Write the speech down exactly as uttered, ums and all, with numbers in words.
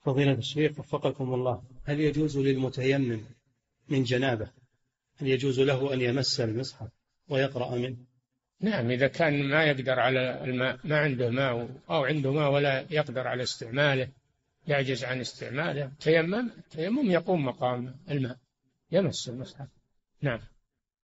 فضيلة الشيخ وفقكم الله، هل يجوز للمتيمم من جنابه هل يجوز له أن يمس المصحف ويقرأ منه؟ نعم، إذا كان ما يقدر على الماء، ما عنده ماء أو عنده ماء ولا يقدر على استعماله، يعجز عن استعماله، تيمم. تيمم يقوم مقام الماء، يمس المصحف. نعم.